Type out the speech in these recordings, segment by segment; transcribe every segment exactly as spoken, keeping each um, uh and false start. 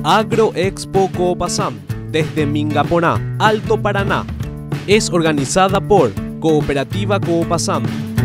Agroexpo Coopasam, desde Mingaponá, Alto Paraná, es organizada por Cooperativa Coopasam.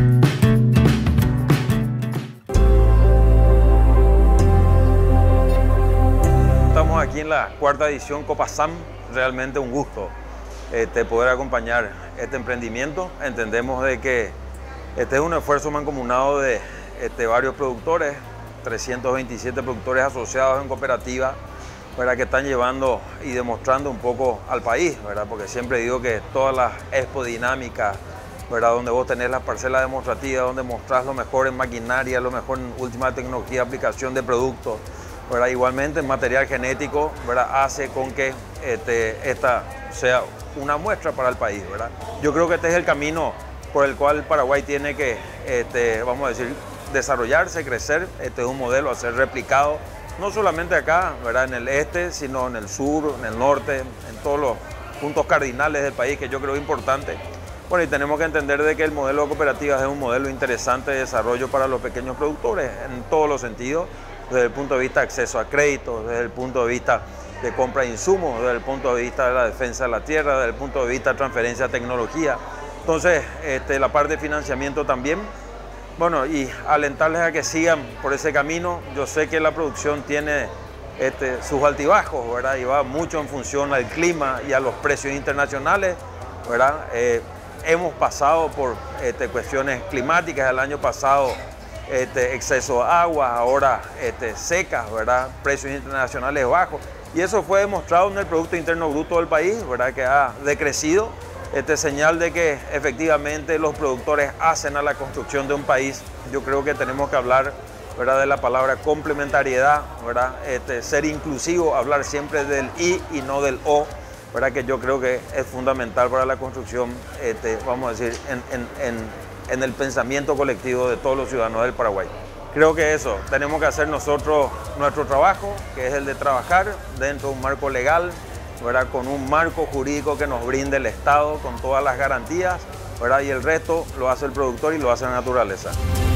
Estamos aquí en la cuarta edición Coopasam, realmente un gusto este, poder acompañar este emprendimiento. Entendemos de que este es un esfuerzo mancomunado de este, varios productores, trescientos veintisiete productores asociados en cooperativa, ¿verdad? Que están llevando y demostrando un poco al país, ¿verdad? Porque siempre digo que todas las expo dinámicas, ¿verdad? Donde vos tenés las parcelas demostrativas, donde mostrás lo mejor en maquinaria, lo mejor en última tecnología, aplicación de productos, ¿verdad? Igualmente en material genético, ¿verdad? Hace con que este, esta sea una muestra para el país, ¿verdad? Yo creo que este es el camino por el cual Paraguay tiene que, este, vamos a decir, desarrollarse, crecer. Este es un modelo a ser replicado, no solamente acá, ¿verdad? En el este, sino en el sur, en el norte, en todos los puntos cardinales del país, que yo creo importante. Bueno, y tenemos que entender de que el modelo de cooperativas es un modelo interesante de desarrollo para los pequeños productores, en todos los sentidos, desde el punto de vista de acceso a créditos, desde el punto de vista de compra de insumos, desde el punto de vista de la defensa de la tierra, desde el punto de vista de transferencia de tecnología. Entonces, este, la parte de financiamiento también. Bueno, y alentarles a que sigan por ese camino. Yo sé que la producción tiene este, sus altibajos, ¿verdad? Y va mucho en función al clima y a los precios internacionales, ¿verdad? Eh, hemos pasado por este, cuestiones climáticas el año pasado, este, exceso de agua, ahora este, secas, ¿verdad? Precios internacionales bajos. Y eso fue demostrado en el Producto Interno Bruto del país, ¿verdad? Que ha decrecido. Este, señal de que efectivamente los productores hacen a la construcción de un país. Yo creo que tenemos que hablar, ¿verdad? De la palabra complementariedad, ¿verdad? Este, ser inclusivo, hablar siempre del I y no del O, ¿verdad? Que yo creo que es fundamental para la construcción, este, vamos a decir, en, en, en, en el pensamiento colectivo de todos los ciudadanos del Paraguay. Creo que eso, tenemos que hacer nosotros nuestro trabajo, que es el de trabajar dentro de un marco legal, ¿verdad? Con un marco jurídico que nos brinde el Estado con todas las garantías, ¿verdad? Y el resto lo hace el productor y lo hace la naturaleza.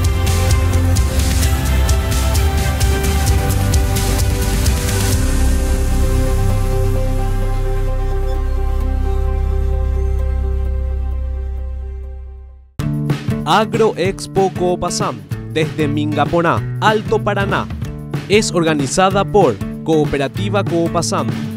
Agroexpo Coopasam, desde Mingaponá, Alto Paraná, es organizada por Cooperativa Coopasam.